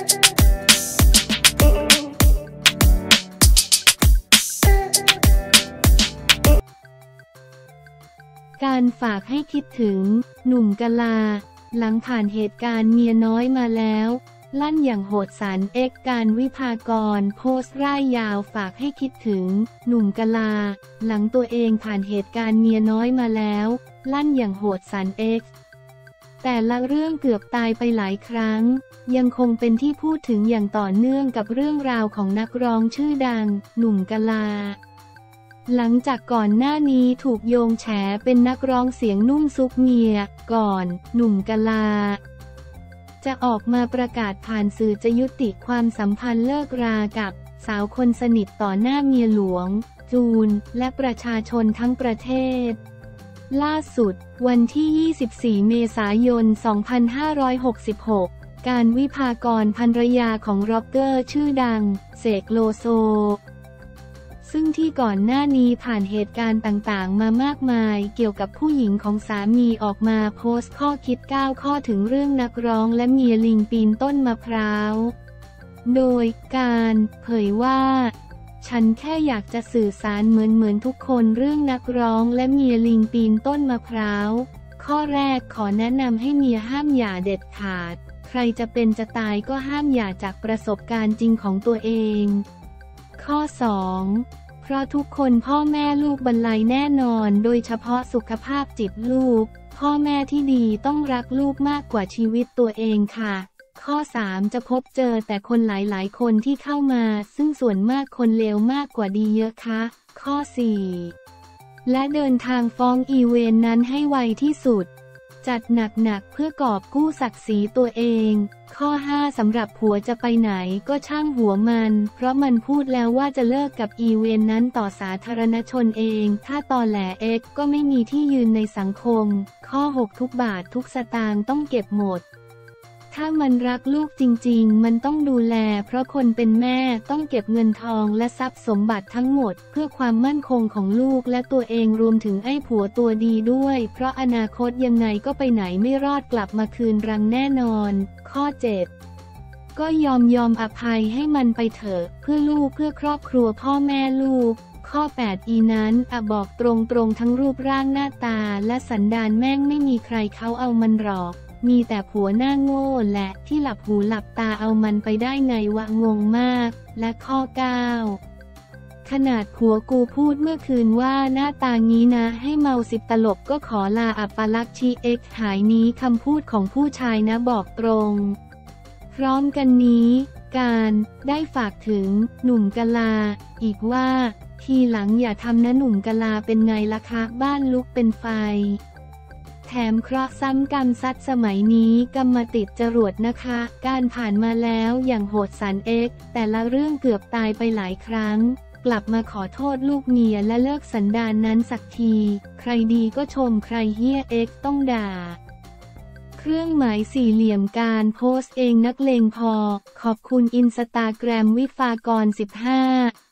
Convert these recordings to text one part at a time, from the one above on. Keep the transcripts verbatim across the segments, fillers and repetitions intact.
การฝากให้คิดถึงหนุ่มกะลาหลังผ่านเหตุการณ์เมียน้อยมาแล้วลั่นอย่างโหดสารเอ็กการวิภากรโพสต์ร่ายยาวฝากให้คิดถึงหนุ่มกะลาหลังตัวเองผ่านเหตุการณ์เมียน้อยมาแล้วลั่นอย่างโหดสารเอ็กแต่ละเรื่องเกือบตายไปหลายครั้งยังคงเป็นที่พูดถึงอย่างต่อเนื่องกับเรื่องราวของนักร้องชื่อดังหนุ่มกะลาหลังจากก่อนหน้านี้ถูกโยงแฉเป็นนักร้องเสียงนุ่มซุกเมียก่อนหนุ่มกะลาจะออกมาประกาศผ่านสื่อจะยุติความสัมพันธ์เลิกรากับสาวคนสนิทต่อหน้าเมียหลวงจูนและประชาชนทั้งประเทศล่าสุดวันที่ยี่สิบสี่เมษายนสองพันห้าร้อยหกสิบหกการวิภากรภรรยาของร็อกเกอร์ชื่อดังเสกโลโซซึ่งที่ก่อนหน้านี้ผ่านเหตุการณ์ต่างๆมามากมายเกี่ยวกับผู้หญิงของสามีออกมาโพสต์ข้อคิดเก้าข้อถึงเรื่องนักร้องและเมียลิงปีนต้นมะพร้าวโดยการเผยว่าฉันแค่อยากจะสื่อสารเหมือนเหมือนทุกคนเรื่องนักร้องและเมียลิงปีนต้นมะพร้าวข้อแรกขอแนะนำให้เมียห้ามหย่าเด็ดขาดใครจะเป็นจะตายก็ห้ามหย่าจากประสบการณ์จริงของตัวเองข้อสองเพราะทุกคนพ่อแม่ลูกบรรลัยแน่นอนโดยเฉพาะสุขภาพจิตลูกพ่อแม่ที่ดีต้องรักลูกมากกว่าชีวิตตัวเองค่ะข้อสามจะพบเจอแต่คนหลายๆคนที่เข้ามาซึ่งส่วนมากคนเลวมากกว่าดีเยอะค่ะข้อสี่และเดินทางฟ้องอีเวนต์นั้นให้ไวที่สุดจัดหนักๆเพื่อกอบกู้ศักดิ์ศรีตัวเองข้อห้าสำหรับผัวจะไปไหนก็ช่างหัวมันเพราะมันพูดแล้วว่าจะเลิกกับอีเวนต์นั้นต่อสาธารณชนเองถ้าตอแหลเอ็กก็ไม่มีที่ยืนในสังคมข้อหกทุกบาททุกสตางค์ต้องเก็บหมดถ้ามันรักลูกจริงๆมันต้องดูแลเพราะคนเป็นแม่ต้องเก็บเงินทองและทรัพย์สมบัติทั้งหมดเพื่อความมั่นคงของลูกและตัวเองรวมถึงไอ้ผัวตัวดีด้วยเพราะอนาคตยังไงก็ไปไหนไม่รอดกลับมาคืนรังแน่นอนข้อเจ็ดก็ยอมยอมอภัยให้มันไปเถอะเพื่อลูกเพื่อครอบครัวพ่อแม่ลูกข้อแปดอีนั้นอะบอกตรงๆทั้งรูปร่างหน้าตาและสันดานแม่งไม่มีใครเขาเอามันหรอกมีแต่ผัวหน้าโง่แหละที่หลับหูหลับตาเอามันไปได้ไงวะงงมากและข้อเก้าขนาดผัวกูพูดเมื่อคืนว่าหน้าตางี้นะให้เมาสิบตลบก็ขอลาอัปลักษณ์ชีเอ็กหายนี้คำพูดของผู้ชายนะบอกตรงพร้อมกันนี้การได้ฝากถึงหนุ่มกะลาอีกว่าทีหลังอย่าทำนะหนุ่มกะลาเป็นไงล่ะคะบ้านลุกเป็นไฟแถมเคราะห์ซ้ำกรรมซัดสมัยนี้กรรมติดจรวดนะคะการผ่านมาแล้วอย่างโหดสันเอ็กแต่ละเรื่องเกือบตายไปหลายครั้งกลับมาขอโทษลูกเมียและเลิกสันดานนั้นสักทีใครดีก็ชมใครเฮี้ยเอ็กต้องด่าเครื่องหมายสี่เหลี่ยมการโพสต์เองนักเลงพอขอบคุณอินสตาแกรมวิภากรสิบห้า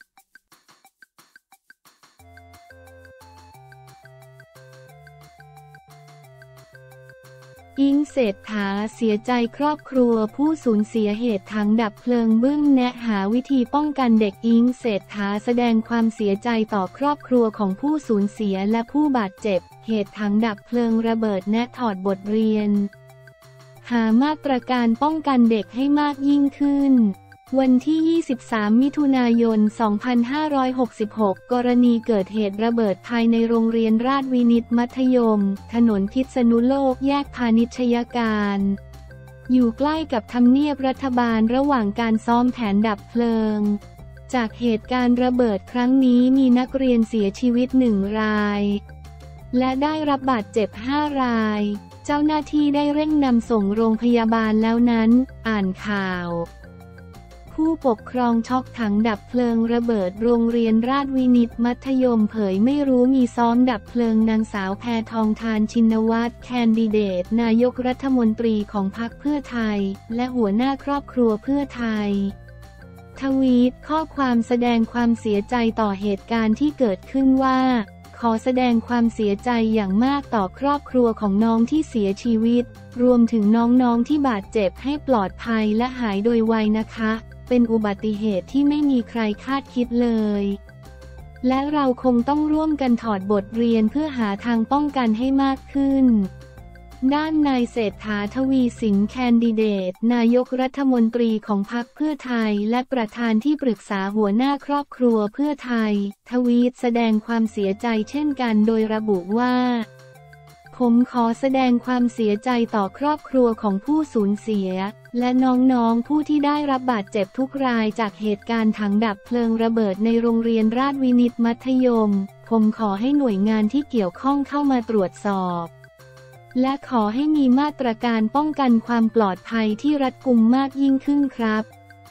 อิงเศรษฐาเสียใจครอบครัวผู้สูญเสียเหตุถังดับเพลิงบึ้งแนะหาวิธีป้องกันเด็กอิงเศรษฐาแสดงความเสียใจต่อครอบครัวของผู้สูญเสียและผู้บาดเจ็บเหตุถังดับเพลิงระเบิดแนะถอดบทเรียนหามาตรการป้องกันเด็กให้มากยิ่งขึ้นวันที่ยี่สิบสามมิถุนายนสองพันห้าร้อยหกสิบหกกรณีเกิดเหตุระเบิดภายในโรงเรียนราชวินิตมัธยมถนนพิษณุโลกแยกพาณิชยการอยู่ใกล้กับทำเนียบรัฐบาลระหว่างการซ้อมแผนดับเพลิงจากเหตุการณ์ระเบิดครั้งนี้มีนักเรียนเสียชีวิตหนึ่งรายและได้รับบาดเจ็บห้ารายเจ้าหน้าที่ได้เร่งนำส่งโรงพยาบาลแล้วนั้นอ่านข่าวผู้ปกครองช็อกถังดับเพลิงระเบิดโรงเรียนราชวินิตมัธยมเผยไม่รู้มีซ้อมดับเพลิงนางสาวแพทองธารชินวัตรแคนดิเดตนายกรัฐมนตรีของพรรคเพื่อไทยและหัวหน้าครอบครัวเพื่อไทยทวีตข้อความแสดงความเสียใจต่อเหตุการณ์ที่เกิดขึ้นว่าขขอแสดงความเสียใจอย่างมากต่อครอบครัวของน้องที่เสียชีวิตรวมถึงน้องๆที่บาดเจ็บให้ปลอดภัยและหายโดยไวนะคะเป็นอุบัติเหตุที่ไม่มีใครคาดคิดเลยและเราคงต้องร่วมกันถอดบทเรียนเพื่อหาทางป้องกันให้มากขึ้นด้านนายเศรษฐาทวีสินแคนดิเดตนายกรัฐมนตรีของพรรคเพื่อไทยและประธานที่ปรึกษาหัวหน้าครอบครัวเพื่อไทยทวีตแสดงความเสียใจเช่นกันโดยระบุว่าผมขอแสดงความเสียใจต่อครอบครัวของผู้สูญเสียและน้องๆผู้ที่ได้รับบาดเจ็บทุกรายจากเหตุการณ์ถังดับเพลิงระเบิดในโรงเรียนราชวินิตมัธยมผมขอให้หน่วยงานที่เกี่ยวข้องเข้ามาตรวจสอบและขอให้มีมาตรการป้องกันความปลอดภัยที่รัดกุมมากยิ่งขึ้นครับ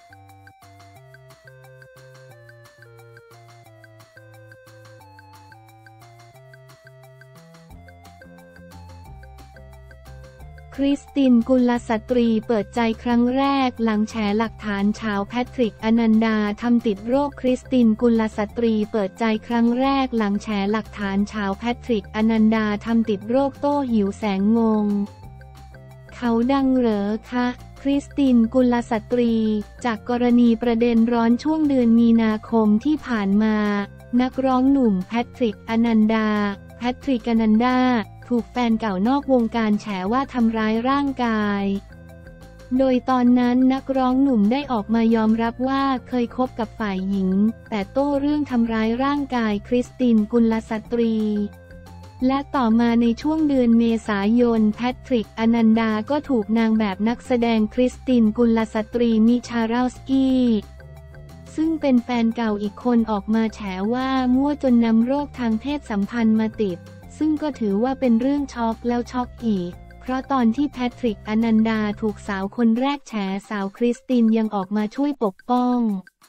คริสตินกุลสตรีเปิดใจครั้งแรกหลังแฉหลักฐานชาวแพทริกอนันดาทำติดโรคคริสตินกุลสตรีเปิดใจครั้งแรกหลังแฉหลักฐานชาวแพทริกอนันดาทำติดโรคโต้หิวแสงงงเขาดังเหรอคะคริสตินกุลสตรีจากกรณีประเด็นร้อนช่วงเดือนมีนาคมที่ผ่านมานักร้องหนุ่มแพทริกอนันดาแพทริกอนันดาถูกแฟนเก่านอกวงการแฉว่าทำร้ายร่างกายโดยตอนนั้นนักร้องหนุ่มได้ออกมายอมรับว่าเคยคบกับฝ่ายหญิงแต่โต้เรื่องทำร้ายร่างกายคริสตินกุลสตรีและต่อมาในช่วงเดือนเมษายนแพทริกอนันดาก็ถูกนางแบบนักแสดงคริสตินกุลสตรีมิชาราลสกี้ซึ่งเป็นแฟนเก่าอีกคนออกมาแฉว่ามั่วจนนำโรคทางเพศสัมพันธ์มาติดซึ่งก็ถือว่าเป็นเรื่องช็อกแล้วช็อกอีกเพราะตอนที่แพทริกอนันดาถูกสาวคนแรกแฉสาวคริสตินยังออกมาช่วยปกป้อง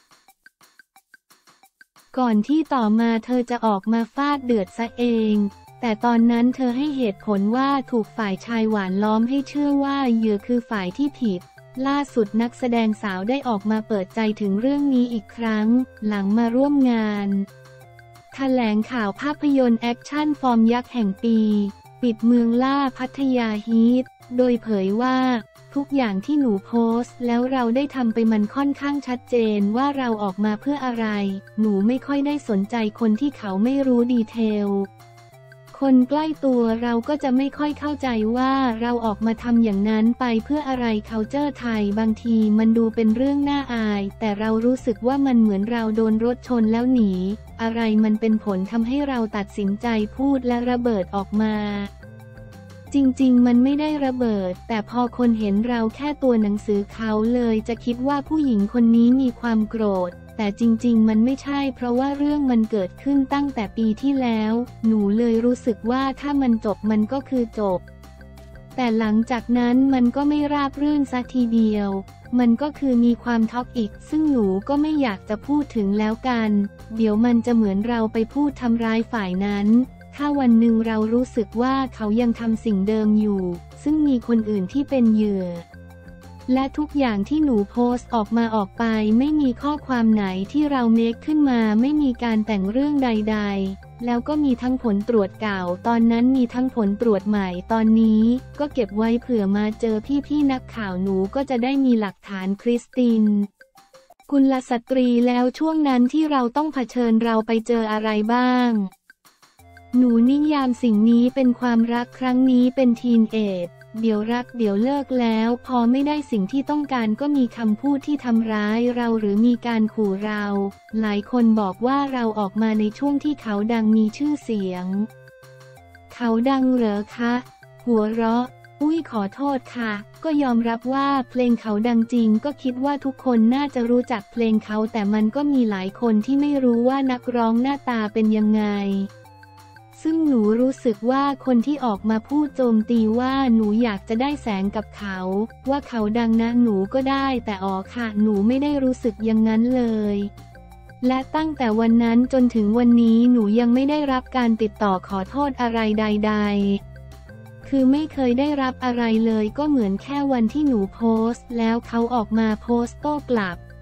ก่อนที่ต่อมาเธอจะออกมาฟาดเดือดซะเองแต่ตอนนั้นเธอให้เหตุผลว่าถูกฝ่ายชายหวานล้อมให้เชื่อว่าเหยื่อคือฝ่ายที่ผิดล่าสุดนักแสดงสาวได้ออกมาเปิดใจถึงเรื่องนี้อีกครั้งหลังมาร่วมงานแถลงข่าวภาพยนตร์แอคชั่นฟอร์มยักษ์แห่งปีปิดเมืองล่าพัทยาฮีทโดยเผยว่าทุกอย่างที่หนูโพสต์แล้วเราได้ทำไปมันค่อนข้างชัดเจนว่าเราออกมาเพื่ออะไรหนูไม่ค่อยได้สนใจคนที่เขาไม่รู้ดีเทลคนใกล้ตัวเราก็จะไม่ค่อยเข้าใจว่าเราออกมาทำอย่างนั้นไปเพื่ออะไร culture ไทยบางทีมันดูเป็นเรื่องน่าอายแต่เรารู้สึกว่ามันเหมือนเราโดนรถชนแล้วหนีอะไรมันเป็นผลทำให้เราตัดสินใจพูดและระเบิดออกมาจริงๆมันไม่ได้ระเบิดแต่พอคนเห็นเราแค่ตัวหนังสือเขาเลยจะคิดว่าผู้หญิงคนนี้มีความโกรธแต่จริงๆมันไม่ใช่เพราะว่าเรื่องมันเกิดขึ้นตั้งแต่ปีที่แล้วหนูเลยรู้สึกว่าถ้ามันจบมันก็คือจบแต่หลังจากนั้นมันก็ไม่ราบรื่นซะทีเดียวมันก็คือมีความท็อกอีกซึ่งหนูก็ไม่อยากจะพูดถึงแล้วกันเดี๋ยวมันจะเหมือนเราไปพูดทำร้ายฝ่ายนั้นถ้าวันหนึ่งเรารู้สึกว่าเขายังทำสิ่งเดิมอยู่ซึ่งมีคนอื่นที่เป็นเหยื่อและทุกอย่างที่หนูโพสต์ออกมาออกไปไม่มีข้อความไหนที่เราเมคขึ้นมาไม่มีการแต่งเรื่องใดๆแล้วก็มีทั้งผลตรวจเก่าตอนนั้นมีทั้งผลตรวจใหม่ตอนนี้ก็เก็บไว้เผื่อมาเจอพี่ๆนักข่าวหนูก็จะได้มีหลักฐานคริสตินกุลสตรีแล้วช่วงนั้นที่เราต้องเผชิญเราไปเจออะไรบ้างหนูนิยามสิ่งนี้เป็นความรักครั้งนี้เป็นทีนเอจเดี๋ยวรักเดี๋ยวเลิกแล้วพอไม่ได้สิ่งที่ต้องการก็มีคำพูดที่ทำร้ายเราหรือมีการขู่เราหลายคนบอกว่าเราออกมาในช่วงที่เขาดังมีชื่อเสียงเขาดังเหรอคะหัวเราะอุ้ยขอโทษค่ะก็ยอมรับว่าเพลงเขาดังจริงก็คิดว่าทุกคนน่าจะรู้จักเพลงเขาแต่มันก็มีหลายคนที่ไม่รู้ว่านักร้องหน้าตาเป็นยังไงซึ่งหนูรู้สึกว่าคนที่ออกมาพูดโจมตีว่าหนูอยากจะได้แสงกับเขาว่าเขาดังนะหนูก็ได้แต่อ๋อค่ะหนูไม่ได้รู้สึกอย่างนั้นเลยและตั้งแต่วันนั้นจนถึงวันนี้หนูยังไม่ได้รับการติดต่อขอโทษอะไรใดๆคือไม่เคยได้รับอะไรเลยก็เหมือนแค่วันที่หนูโพสต์แล้วเขาออกมาโพสต์โต้กลับ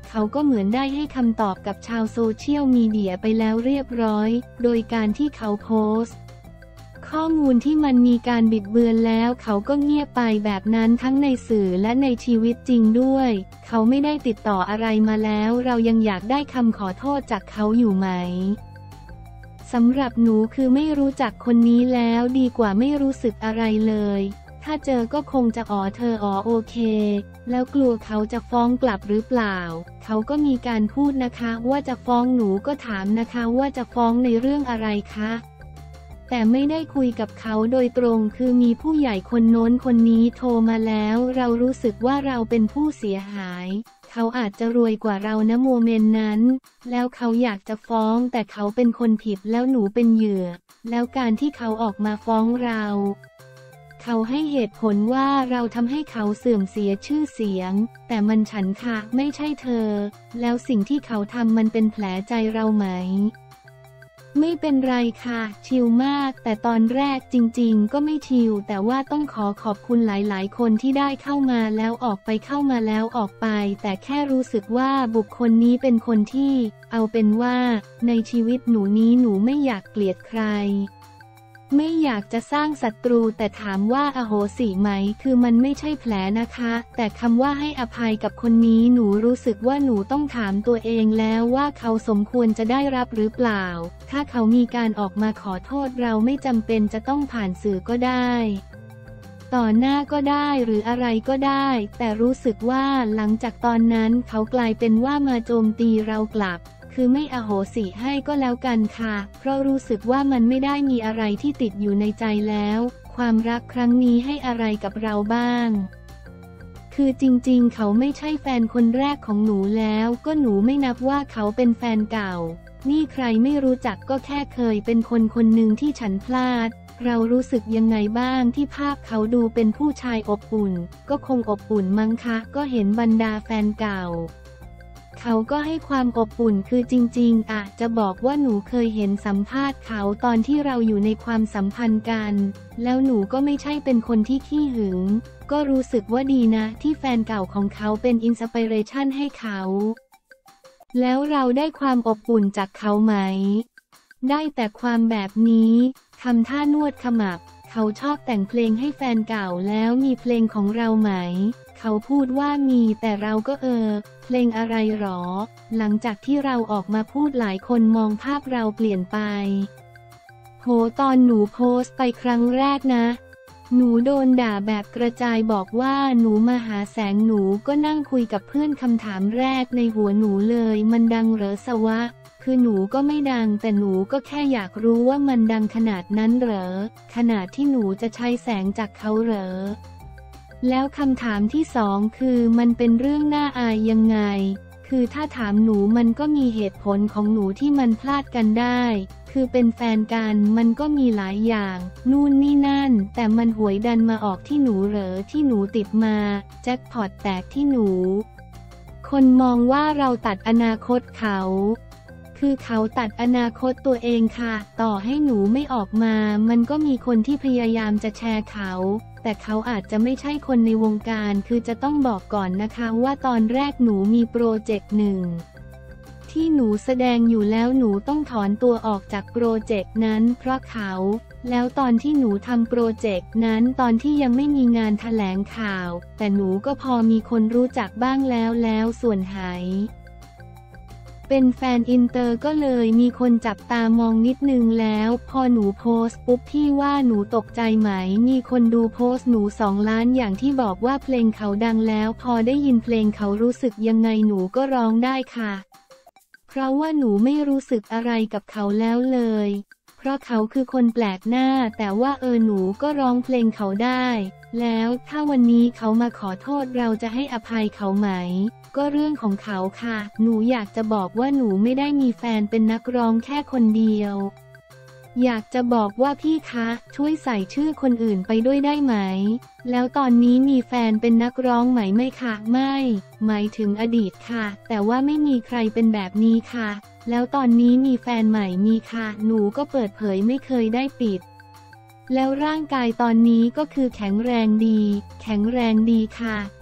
เขาก็เหมือนได้ให้คำตอบกับชาวโซเชียลมีเดียไปแล้วเรียบร้อยโดยการที่เขาโพสต์ข้อมูลที่มันมีการบิดเบือนแล้วเขาก็เงียบไปแบบนั้นทั้งในสื่อและในชีวิตจริงด้วยเขาไม่ได้ติดต่ออะไรมาแล้วเรายังอยากได้คำขอโทษจากเขาอยู่ไหมสำหรับหนูคือไม่รู้จักคนนี้แล้วดีกว่าไม่รู้สึกอะไรเลยถ้าเจอก็คงจะอ๋อเธออ๋อโอเคแล้วกลัวเขาจะฟ้องกลับหรือเปล่าเขาก็มีการพูดนะคะว่าจะฟ้องหนูก็ถามนะคะว่าจะฟ้องในเรื่องอะไรคะแต่ไม่ได้คุยกับเขาโดยตรงคือมีผู้ใหญ่คนโน้นคนนี้โทรมาแล้วเรารู้สึกว่าเราเป็นผู้เสียหายเขาอาจจะรวยกว่าเรานะโมเมนต์นั้นแล้วเขาอยากจะฟ้องแต่เขาเป็นคนผิดแล้วหนูเป็นเหยื่อแล้วการที่เขาออกมาฟ้องเราเขาให้เหตุผลว่าเราทำให้เขาเสื่อมเสียชื่อเสียงแต่มันฉันค่ะไม่ใช่เธอแล้วสิ่งที่เขาทำมันเป็นแผลใจเราไหมไม่เป็นไรค่ะชิลมากแต่ตอนแรกจริงๆก็ไม่ชิลแต่ว่าต้องขอขอบคุณหลายๆคนที่ได้เข้ามาแล้วออกไปเข้ามาแล้วออกไปแต่แค่รู้สึกว่าบุคคลนี้เป็นคนที่เอาเป็นว่าในชีวิตหนูนี้หนูไม่อยากเกลียดใครไม่อยากจะสร้างศัตรูแต่ถามว่าอโหสิไหมคือมันไม่ใช่แผลนะคะแต่คำว่าให้อภัยกับคนนี้หนูรู้สึกว่าหนูต้องถามตัวเองแล้วว่าเขาสมควรจะได้รับหรือเปล่าถ้าเขามีการออกมาขอโทษเราไม่จำเป็นจะต้องผ่านสื่อก็ได้ต่อหน้าก็ได้หรืออะไรก็ได้แต่รู้สึกว่าหลังจากตอนนั้นเขากลายเป็นว่ามาโจมตีเรากลับคือไม่อโหสิให้ก็แล้วกันค่ะเพราะรู้สึกว่ามันไม่ได้มีอะไรที่ติดอยู่ในใจแล้วความรักครั้งนี้ให้อะไรกับเราบ้างคือจริงๆเขาไม่ใช่แฟนคนแรกของหนูแล้วก็หนูไม่นับว่าเขาเป็นแฟนเก่านี่ใครไม่รู้จักก็แค่เคยเป็นคนคนหนึ่งที่ฉันพลาดเรารู้สึกยังไงบ้างที่ภาพเขาดูเป็นผู้ชายอบอุ่นก็คงอบอุ่นมั้งคะก็เห็นบรรดาแฟนเก่าเขาก็ให้ความอบอุ่นคือจริงๆอ่ะจะบอกว่าหนูเคยเห็นสัมภาษณ์เขาตอนที่เราอยู่ในความสัมพันธ์กันแล้วหนูก็ไม่ใช่เป็นคนที่ขี้หึงก็รู้สึกว่าดีนะที่แฟนเก่าของเขาเป็นอินสปิเรชันให้เขาแล้วเราได้ความอบอุ่นจากเขาไหมได้แต่ความแบบนี้ทำท่านวดขมับเขาชอบแต่งเพลงให้แฟนเก่าแล้วมีเพลงของเราไหมเขาพูดว่ามีแต่เราก็เออเพลงอะไรหรอหลังจากที่เราออกมาพูดหลายคนมองภาพเราเปลี่ยนไปโหตอนหนูโพสต์ไปครั้งแรกนะหนูโดนด่าแบบกระจายบอกว่าหนูมาหาแสงหนูก็นั่งคุยกับเพื่อนคำถามแรกในหัวหนูเลยมันดังเหรอสวะคือหนูก็ไม่ดังแต่หนูก็แค่อยากรู้ว่ามันดังขนาดนั้นเหรอขนาดที่หนูจะใช้แสงจากเขาเหรอแล้วคำถามที่สองคือมันเป็นเรื่องน่าอายยังไงคือถ้าถามหนูมันก็มีเหตุผลของหนูที่มันพลาดกันได้คือเป็นแฟนกันมันก็มีหลายอย่างนู่นนี่นั่นแต่มันหวยดันมาออกที่หนูเหรอที่หนูติดมาแจ็คพอตแตกที่หนูคนมองว่าเราตัดอนาคตเขาคือเขาตัดอนาคตตัวเองค่ะต่อให้หนูไม่ออกมามันก็มีคนที่พยายามจะแชร์เขาแต่เขาอาจจะไม่ใช่คนในวงการคือจะต้องบอกก่อนนะคะว่าตอนแรกหนูมีโปรเจกต์หนึ่งที่หนูแสดงอยู่แล้วหนูต้องถอนตัวออกจากโปรเจกต์นั้นเพราะเขาแล้วตอนที่หนูทำโปรเจกต์นั้นตอนที่ยังไม่มีงานแถลงข่าวแต่หนูก็พอมีคนรู้จักบ้างแล้วแล้วส่วนหายเป็นแฟนอินเตอร์ก็เลยมีคนจับตามองนิดนึงแล้วพอหนูโพสต์ปุ๊บพี่ว่าหนูตกใจไหมมีคนดูโพสต์หนูสองล้านอย่างที่บอกว่าเพลงเขาดังแล้วพอได้ยินเพลงเขารู้สึกยังไงหนูก็ร้องได้ค่ะเพราะว่าหนูไม่รู้สึกอะไรกับเขาแล้วเลยเพราะเขาคือคนแปลกหน้าแต่ว่าเออหนูก็ร้องเพลงเขาได้แล้วถ้าวันนี้เขามาขอโทษเราจะให้อภัยเขาไหมก็เรื่องของเขาค่ะหนูอยากจะบอกว่าหนูไม่ได้มีแฟนเป็นนักร้องแค่คนเดียวอยากจะบอกว่าพี่คะช่วยใส่ชื่อคนอื่นไปด้วยได้ไหมแล้วตอนนี้มีแฟนเป็นนักร้องไหมไม่ค่ะไม่หมายถึงอดีตค่ะแต่ว่าไม่มีใครเป็นแบบนี้ค่ะแล้วตอนนี้มีแฟนใหม่มีค่ะหนูก็เปิดเผยไม่เคยได้ปิดแล้วร่างกายตอนนี้ก็คือแข็งแรงดีแข็งแรงดีค่ะ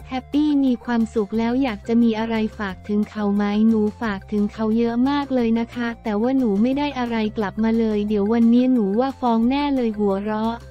แฮปปี้มีความสุขแล้วอยากจะมีอะไรฝากถึงเขาไหมหนูฝากถึงเขาเยอะมากเลยนะคะแต่ว่าหนูไม่ได้อะไรกลับมาเลยเดี๋ยววันนี้หนูว่าฟ้องแน่เลยหัวเราะ